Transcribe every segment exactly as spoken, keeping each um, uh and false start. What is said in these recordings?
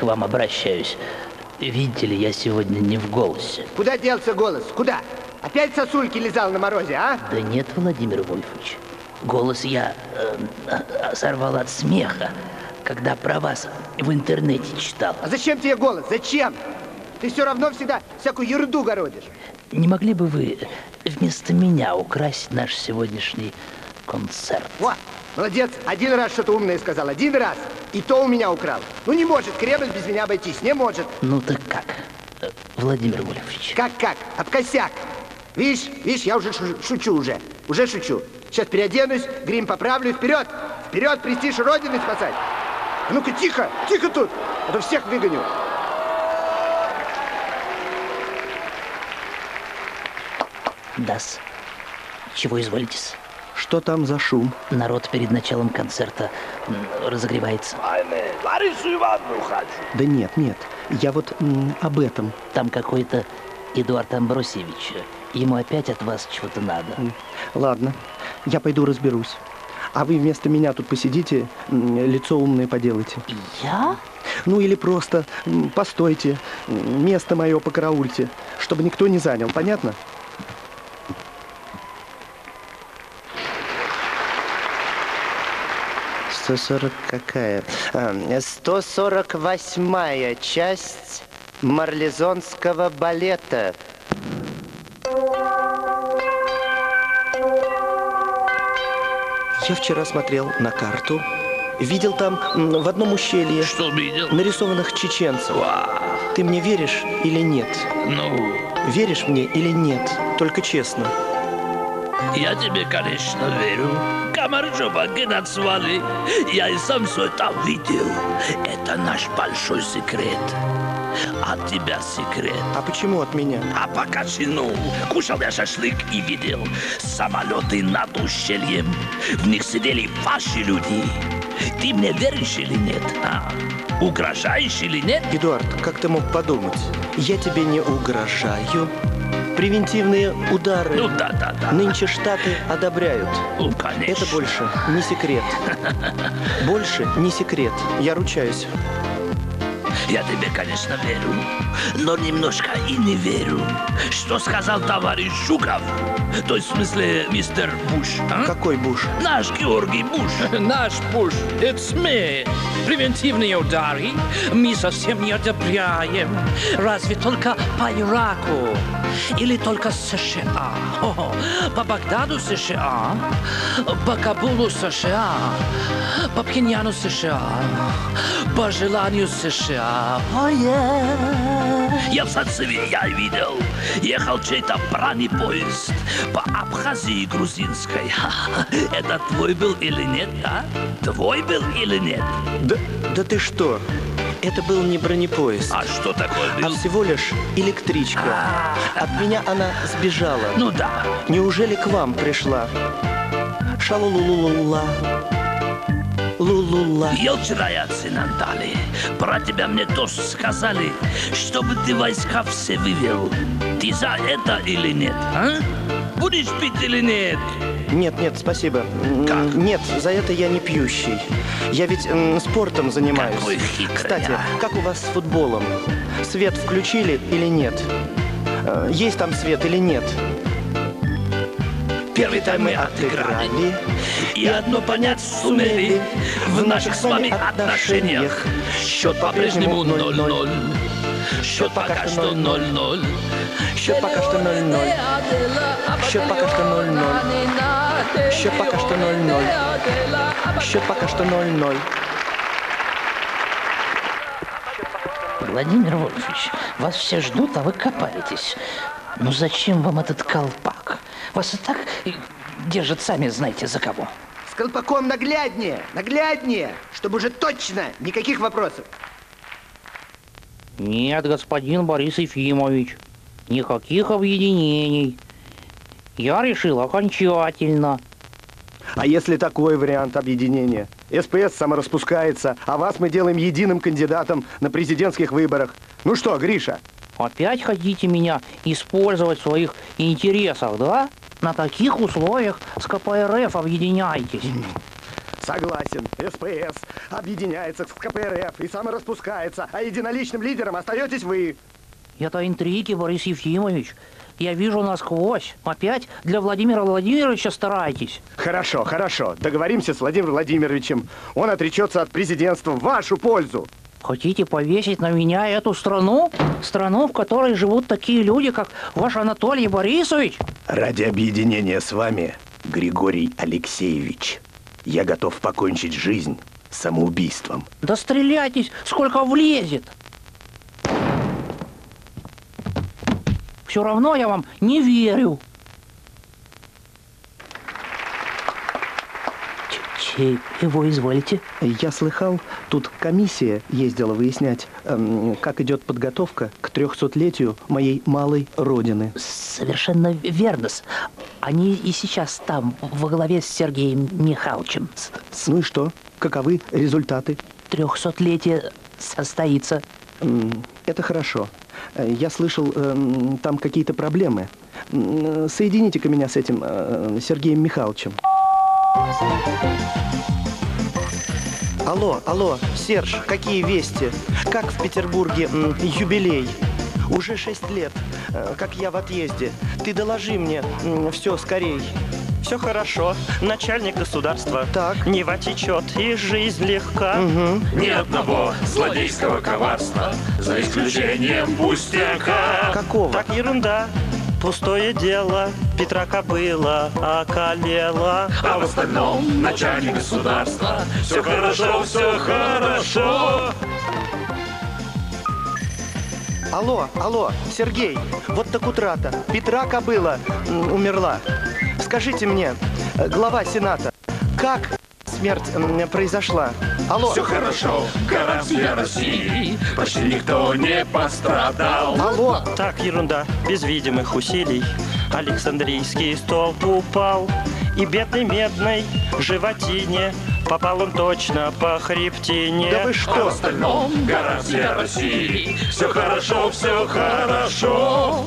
к вам обращаюсь. Видите ли, я сегодня не в голосе. Куда делся голос? Куда? Опять сосульки лизал на морозе, а? Да нет, Владимир Вольфович. Голос я э, сорвал от смеха, когда про вас в интернете читал. А зачем тебе голос? Зачем? Ты все равно всегда всякую ерунду городишь. Не могли бы вы вместо меня украсить наш сегодняшний концерт? О, молодец. Один раз что-то умное сказал. Один раз. И то у меня украл. Ну не может Кремль без меня обойтись. Не может. Ну так как, Владимир Вольфович? Как-как? Об косяк. Видишь, видишь, я уже шу шучу уже. Уже шучу. Сейчас переоденусь, грим поправлю. Вперед! Вперед, престиж Родины спасать. А ну-ка, тихо! Тихо тут! А то всех выгоню. Да-с. Чего изволитесь? Что там за шум? Народ перед началом концерта разогревается. Да нет, нет. Я вот м, об этом. Там какой-то Эдуард Амбросевич. Ему опять от вас чего-то надо. Ладно, я пойду разберусь. А вы вместо меня тут посидите, лицо умное поделайте. Я? Ну или просто постойте, место мое покараульте, чтобы никто не занял, понятно? сто сорок какая? сто сорок восьмая часть марлезонского балета. Я вчера смотрел на карту, видел там в одном ущелье. Что видел? Нарисованных чеченцев. Вау. Ты мне веришь или нет? Ну? Веришь мне или нет? Только честно. Я тебе, конечно, верю. Камарджоба назвали. Я и сам все это видел. Это наш большой секрет. От тебя секрет. А почему от меня? А пока ну, кушал я шашлык и видел самолеты над ущельем. В них сидели ваши люди. Ты мне веришь или нет? А? Угрожаешь или нет? Эдуард, как ты мог подумать? Я тебе не угрожаю. Превентивные удары. Ну да, да, да. Нынче Штаты одобряют. Ну, конечно. Это больше не секрет. Больше не секрет. Я ручаюсь. Я тебе, конечно, верю, но немножко и не верю. Что сказал товарищ Жуков? То есть, в смысле, мистер Буш, а? Какой Буш? Наш Георгий Буш. Наш Буш, it's me. Превентивные удары мы совсем не одобряем. Разве только по Ираку? Или только США? О, по Багдаду США, по Кабулу США, по Пхеньяну США, по желанию США. Oh, yeah. Я в Сацеве, я видел, ехал чей-то бронепоезд по Абхазии грузинской. Это твой был или нет, а? Твой был или нет? Да, да ты что? Это был не бронепоезд. А что такое был? А всего лишь электричка. От меня она сбежала. Ну да. Неужели к вам пришла? Шалулулула. Лулула. Елчирая Цинандали. Про тебя мне тоже сказали, чтобы ты войска все вывел. Ты за это или нет, а? Будешь пить или нет? Нет, нет, спасибо. Как? Нет, за это я не пьющий. Я ведь м, спортом занимаюсь. Какой хитрый, Кстати, а? как у вас с футболом? Свет включили или нет? Э, Есть там свет или нет? Первый тайм мы отыграли, и одно понять сумели в наших с вами отношениях. Счет по-прежнему ноль-ноль. Счет пока что ноль-ноль. Счет пока что ноль-ноль. Счет пока что ноль-ноль. Счет пока что ноль-ноль. Счет пока что ноль-ноль. Владимир Вольфович, вас все ждут, а вы копаетесь. Ну зачем вам этот колпак? Вас и так держат сами знаете за кого. С колпаком нагляднее, нагляднее, чтобы уже точно никаких вопросов. Нет, господин Борис Ефимович, никаких объединений. Я решил окончательно. А если такой вариант объединения? СПС самораспускается, а вас мы делаем единым кандидатом на президентских выборах. Ну что, Гриша? Опять хотите меня использовать в своих интересах, да? На таких условиях с КПРФ объединяйтесь. Согласен. СПС объединяется с КПРФ и самораспускается, а единоличным лидером остаетесь вы. Это интриги, Борис Ефимович. Я вижу насквозь. Опять для Владимира Владимировича старайтесь. Хорошо, хорошо. Договоримся с Владимиром Владимировичем. Он отречется от президентства в вашу пользу. Хотите повесить на меня эту страну? Страну, в которой живут такие люди, как ваш Анатолий Борисович? Ради объединения с вами, Григорий Алексеевич, я готов покончить жизнь самоубийством. Да стреляйтесь, сколько влезет. Все равно я вам не верю. Чего изволите? Я слыхал, тут комиссия ездила выяснять, эм, как идет подготовка к трехсотлетию моей малой родины. Совершенно верно. Они и сейчас там, во главе с Сергеем Михайловичем. Ну и что? Каковы результаты? Трехсотлетие состоится. Это хорошо. Я слышал, эм, там какие-то проблемы. Соедините-ка меня с этим э, Сергеем Михайловичем. Алло, алло, Серж, какие вести? Как в Петербурге м, юбилей? Уже шесть лет, э, как я в отъезде. Ты доложи мне м, все скорей. Все хорошо. Начальник государства. Так. Нева течет, и жизнь легка. Угу. Ни одного злодейского коварства, за исключением пустяка. Какого? Так ерунда. Пустое дело. Петра кобыла околела. А в остальном начальник государства. Все хорошо, все хорошо. Алло, алло, Сергей, вот так утрата. Петра кобыла м, умерла. Скажите мне, э, глава Сената, как смерть м, произошла? Алло. Все хорошо, гора всей России. Почти никто не пострадал. Алло. Так, ерунда. Без видимых усилий Александрийский столб упал. И бедной медной животине попал он точно по хребтине. Да вы А в что? остальном гора всей России. Все хорошо, все хорошо.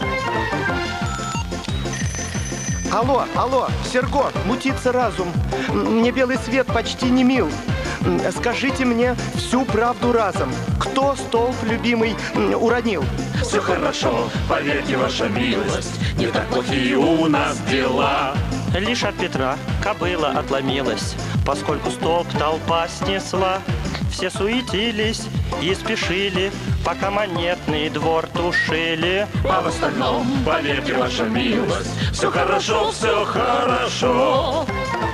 Алло, алло, Серго, мутится разум. М, Мне белый свет почти не мил. М, Скажите мне всю правду разом. Кто столб любимый м, уронил? Все хорошо, поверьте, ваша милость. Не так плохие у нас дела. Лишь от Петра кобыла отломилась, поскольку столб толпа снесла. Все суетились и спешили, пока монетный двор тушили. А в остальном, поверьте, ваша милость. Все хорошо, все хорошо.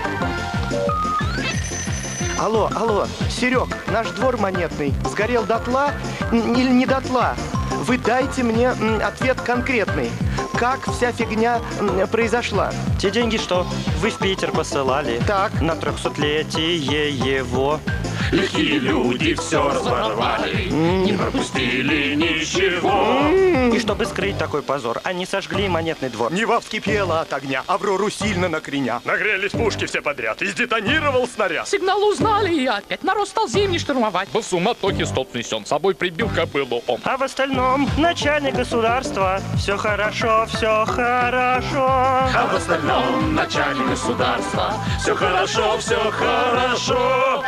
Алло, алло, Серег, наш двор монетный сгорел дотла м, или не дотла? Вы дайте мне м, ответ конкретный. Как вся фигня м, произошла? Те деньги, что вы в Питер посылали, Так. на трехсотлетие его. Лихие люди все разворовали, не пропустили ничего. И чтобы скрыть такой позор, они сожгли монетный двор. Нева вскипела от огня, Аврору сильно накреня. Нагрелись пушки все подряд, и сдетонировал снаряд. Сигнал узнали, и опять народ стал зимний штурмовать. Был в суматохе столб снесен, с собой прибил кобылу он. А в остальном начальник государства. Все хорошо, все хорошо. А в остальном начальник государства. Все хорошо, все хорошо.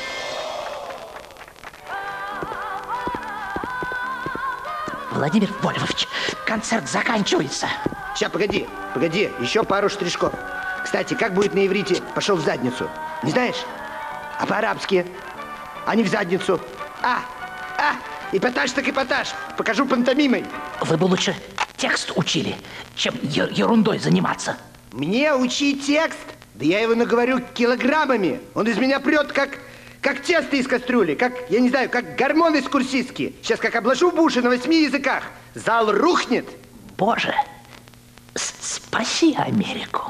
Владимир Вольфович, концерт заканчивается. Сейчас, погоди, погоди, еще пару штришков. Кстати, как будет на иврите «пошел в задницу»? Не знаешь? А по-арабски? А не в задницу? А, а, эпатаж так эпатаж. Покажу пантомимой. Вы бы лучше текст учили, чем е- ерундой заниматься. Мне учить текст? Да я его наговорю килограммами. Он из меня прет, как, как тесто из кастрюли, как, я не знаю, как гормон из курсистки. Сейчас как обложу в уши на восьми языках. Зал рухнет. Боже, с- спаси Америку.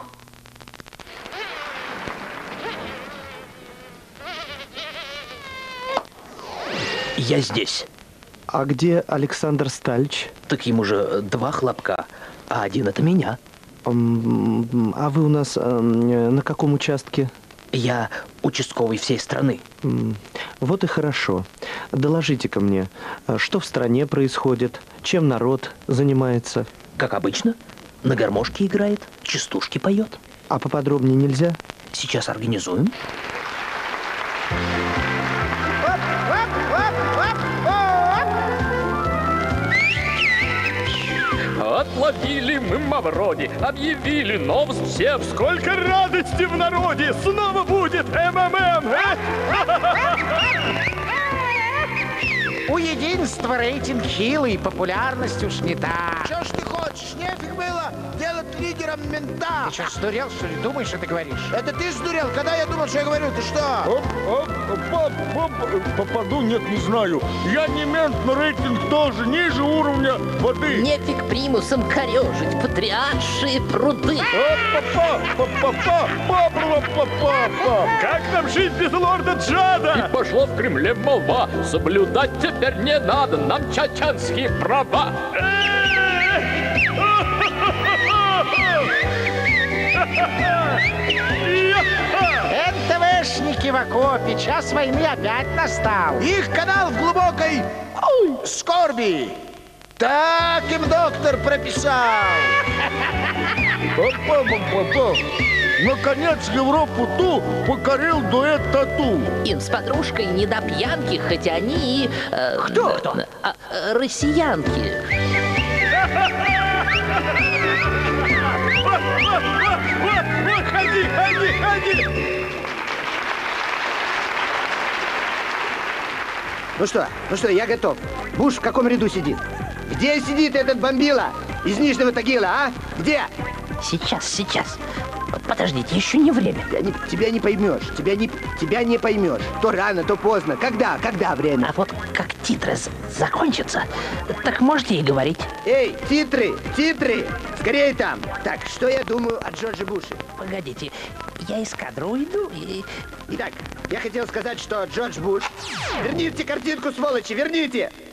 Я здесь. А где Александр Стальч? Так ему же два хлопка, а один это меня. М, А вы у нас эм, на каком участке? Я участковый всей страны. М, Вот и хорошо. Доложите-ка мне, э, что в стране происходит, чем народ занимается. Как обычно, на гармошке играет, частушки поет. А поподробнее нельзя? Сейчас организуем. Отловили мы Мавроди, объявили новость всем. Сколько радости в народе! Снова будет МММ! У единства рейтинг хилый, популярность уж не та. Что ж ты хочешь? Нефиг было делать лидером мента. Ты что, сдурел, что ли? Думаешь, что ты говоришь? Это ты сдурел? Когда я думал, что я говорю, ты что? Оп, оп, оп, оп, оп, попаду, нет, не знаю. Я не мент, но рейтинг тоже ниже уровня воды. Нефиг примусом корежить патриаршие пруды. Как нам жить без лорда Джада? И пошла в Кремле молва. Соблюдать теперь не надо нам чачанские права. эн тэ вэ-шники в окопе, час войны опять настал. Их канал в глубокой ой, скорби. Так им доктор прописал. Папа, папа, наконец Европу ту покорил дуэт Тату. Им с подружкой не до пьянки, хотя они и... э, Кто? э, Кто? а, э, россиянки. Ходи, ходи, ходи! Ну что, ну что, я готов. Буш в каком ряду сидит? Где сидит этот бомбила из Нижнего Тагила, а? Где? Сейчас, сейчас. Подождите, еще не время. Тебя не, тебя не поймешь, тебя не, тебя не поймешь. То рано, то поздно. Когда, когда время? А вот как титры з- закончатся, так можете и говорить. Эй, титры, титры! Скорее там. Так, что я думаю о Джордже Буше? Погодите, я из кадра уйду и... Итак, я хотел сказать, что Джордж Буш... Верните картинку, сволочи, верните!